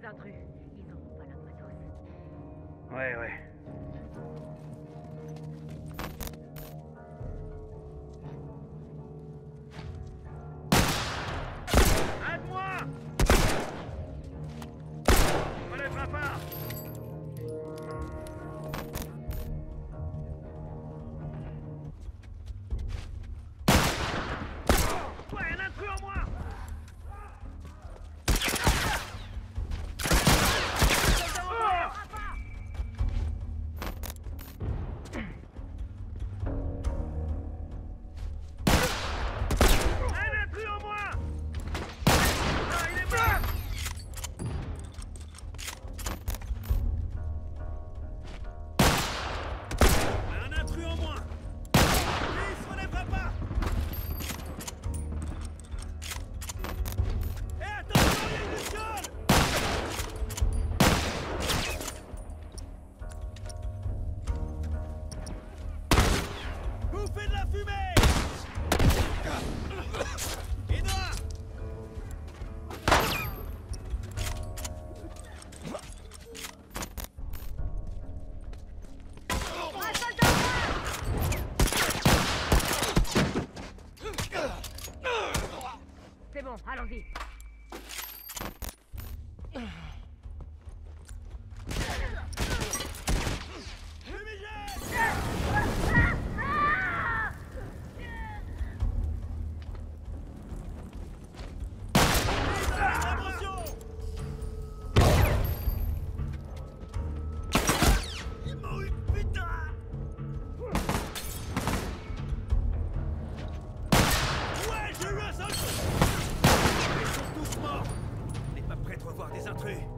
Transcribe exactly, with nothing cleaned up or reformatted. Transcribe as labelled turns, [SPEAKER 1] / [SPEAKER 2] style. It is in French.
[SPEAKER 1] intrus. Ils n'auront pas notre matos.
[SPEAKER 2] Ouais, ouais. Aide-moi! Relève-la pas! Ouais, un intrus en moi!
[SPEAKER 1] C'est bon, allons-y.
[SPEAKER 3] Voir des intrus.